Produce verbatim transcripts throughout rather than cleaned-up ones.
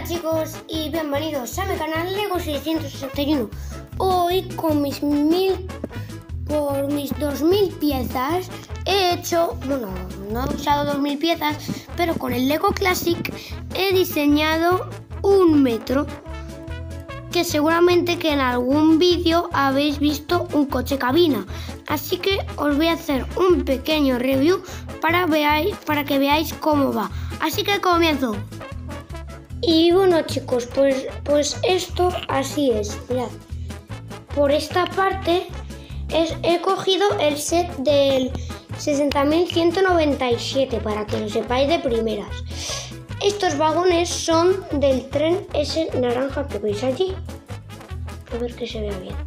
Chicos y bienvenidos a mi canal Lego seiscientos sesenta y uno. Hoy con mis mil por mis dos mil piezas he hecho, bueno, no he usado dos mil piezas, pero con el Lego Classic he diseñado un metro, que seguramente que en algún vídeo habéis visto un coche cabina. Así que os voy a hacer un pequeño review para, veáis, para que veáis cómo va. Así que comienzo. Y bueno chicos, pues, pues esto así es, mirad. Por esta parte es, he cogido el set del sesenta mil ciento noventa y siete para que lo sepáis de primeras. Estos vagones son del tren ese naranja que veis allí. A ver que se vea bien.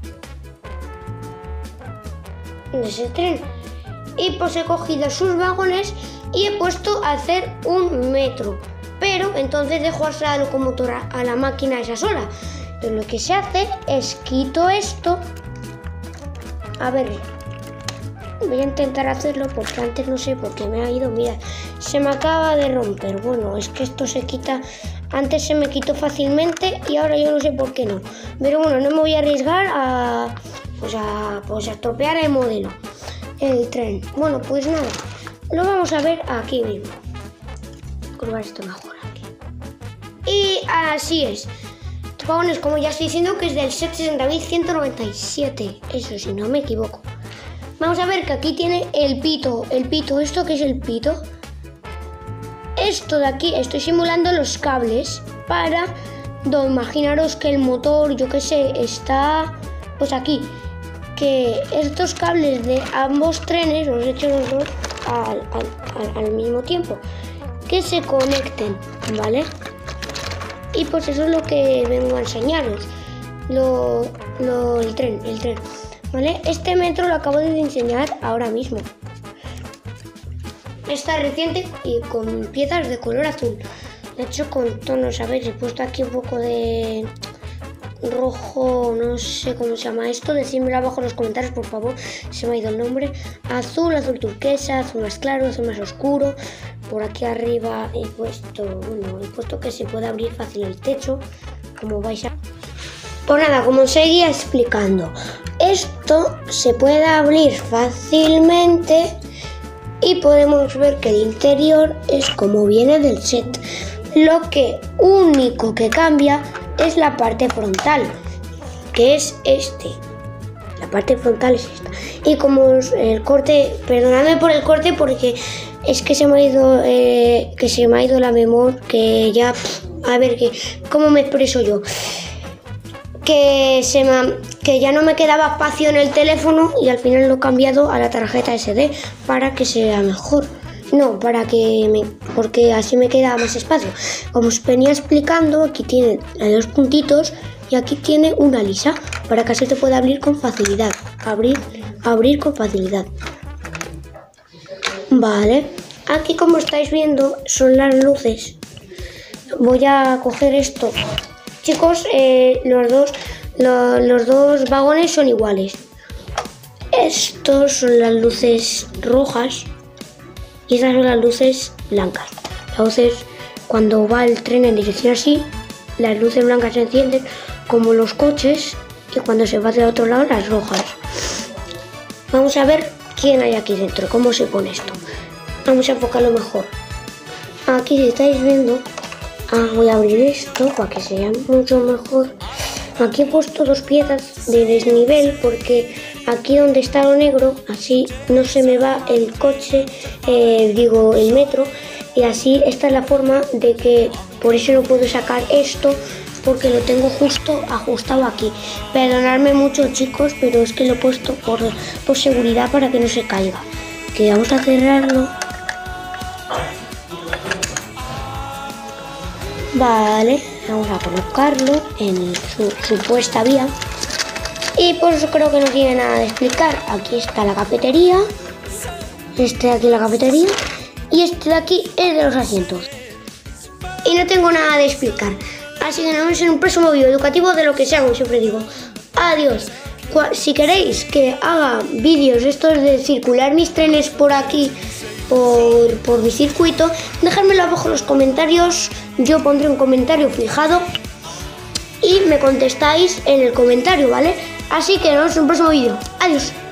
De ese tren. Y pues he cogido sus vagones y he puesto a hacer un metro. Pero entonces dejo a la locomotora, a la máquina esa sola. Entonces lo que se hace es quito esto. A ver, voy a intentar hacerlo porque antes no sé por qué me ha ido. Mira, se me acaba de romper. Bueno, es que esto se quita. Antes se me quitó fácilmente y ahora yo no sé por qué no. Pero bueno, no me voy a arriesgar a, pues a, pues a estropear el modelo, el tren. Bueno, pues nada, lo vamos a ver aquí mismo. Curvar esto mejor aquí. Y así es. Vagones, como ya estoy diciendo, que es del set sesenta mil ciento noventa y siete. Eso si no me equivoco. Vamos a ver que aquí tiene el pito. El pito, ¿esto qué es el pito? Esto de aquí, estoy simulando los cables para, no, imaginaros que el motor, yo qué sé, está pues aquí. Que estos cables de ambos trenes, los he hecho los dos al, al, al, al mismo tiempo, que se conecten, ¿vale? Y pues eso es lo que vengo a enseñaros, lo, lo, el tren, el tren, ¿vale? Este metro lo acabo de diseñar ahora mismo. Está reciente y con piezas de color azul. De hecho con tonos, a ver, he puesto aquí un poco de rojo, no sé cómo se llama esto, decídmelo abajo en los comentarios por favor, se me ha ido el nombre. Azul, azul turquesa, azul más claro, azul más oscuro. Por aquí arriba he puesto, bueno, he puesto que se puede abrir fácil el techo, como vais a... Pues nada, como os seguía explicando, esto se puede abrir fácilmente y podemos ver que el interior es como viene del set. Lo que único que cambia es la parte frontal, que es este. La parte frontal es esta. Y como el corte, perdonadme por el corte porque es que se me ha ido, eh, que se me ha ido la memoria, que ya, a ver, que cómo me expreso yo. Que, se me, que ya no me quedaba espacio en el teléfono y al final lo he cambiado a la tarjeta ese de para que sea mejor. No, para que me, porque así me queda más espacio. Como os venía explicando, aquí tiene dos puntitos y aquí tiene una lisa para que así se pueda abrir con facilidad. Abrir, abrir con facilidad. Vale, aquí como estáis viendo son las luces. Voy a coger esto. Chicos, eh, los, dos, lo, los dos vagones son iguales. Estos son las luces rojas y estas son las luces blancas. Las luces, cuando va el tren en dirección así, las luces blancas se encienden como los coches y cuando se va de otro lado las rojas. Vamos a ver quién hay aquí dentro, cómo se pone esto. Vamos a enfocarlo mejor. Aquí si estáis viendo, ah, voy a abrir esto para que sea mucho mejor. Aquí he puesto dos piezas de desnivel porque aquí donde está lo negro, así no se me va el coche, eh, digo el metro, y así esta es la forma de que, por eso no puedo sacar esto, porque lo tengo justo ajustado aquí. Perdonadme mucho chicos, pero es que lo he puesto por, por seguridad para que no se caiga. Que vamos a cerrarlo. Vale, vamos a colocarlo en su supuesta vía. Y por eso creo que no tiene nada de explicar. Aquí está la cafetería. Este de aquí la cafetería. Y este de aquí es de los asientos. Y no tengo nada de explicar. Así que nos vemos en un próximo vídeo educativo de lo que sea, como siempre digo. Adiós. Si queréis que haga vídeos estos de circular mis trenes por aquí por, por mi circuito, dejármelo abajo en los comentarios. Yo pondré un comentario fijado y me contestáis en el comentario, ¿vale? Así que nos vemos en un próximo vídeo. Adiós.